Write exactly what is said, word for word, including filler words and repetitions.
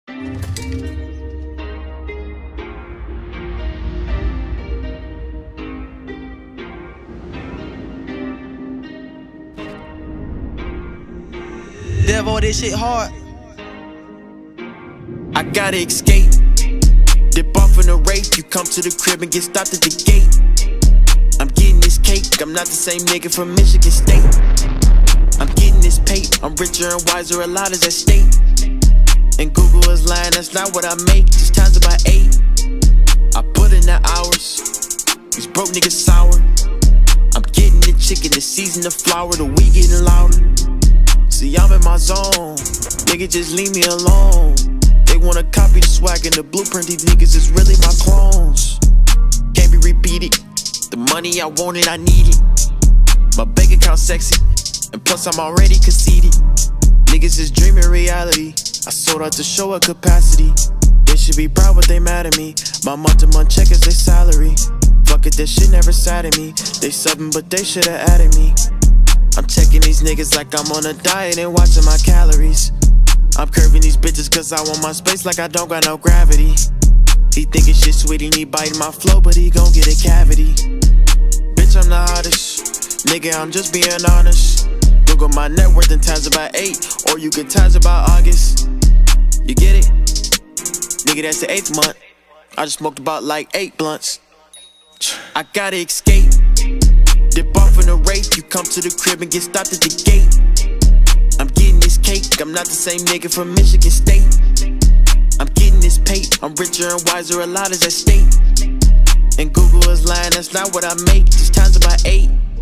Devo, this shit hard. I gotta escape. Dip off in a rape. You come to the crib and get stopped at the gate. I'm getting this cake. I'm not the same nigga from Michigan State. I'm getting this pay. I'm richer and wiser, a lot is at stake. And Google is lying, that's not what I make. Just times it by eight. I put in the hours. These broke niggas sour. I'm getting the chicken, the season, the flour, the weed getting louder. See, I'm in my zone. Nigga, just leave me alone. They wanna copy the swag and the blueprint. These niggas is really my clones. Can't be repeated. The money, I want it, I need it. My bank account sexy, and plus I'm already conceited. Niggas is dreaming reality. I sold out to show a capacity. They should be proud, but they mad at me. My month-to-month check is their salary. Fuck it, that shit never sat at me. They subbing, but they should've added me. I'm checking these niggas like I'm on a diet and watching my calories. I'm curving these bitches cause I want my space like I don't got no gravity. He thinking shit sweet and he biting my flow, but he gon' get a cavity. Bitch, I'm the hottest. Nigga, I'm just being honest. Google my net worth and times it by eight, or you could times it by August. You get it? Nigga, that's the eighth month. I just smoked about like eight blunts. I gotta escape. Dip off in a rape. You come to the crib and get stopped at the gate. I'm getting this cake. I'm not the same nigga from Michigan State. I'm getting this pay. I'm richer and wiser, a lot is at stake. And Google is lying, that's not what I make. Just times it by eight.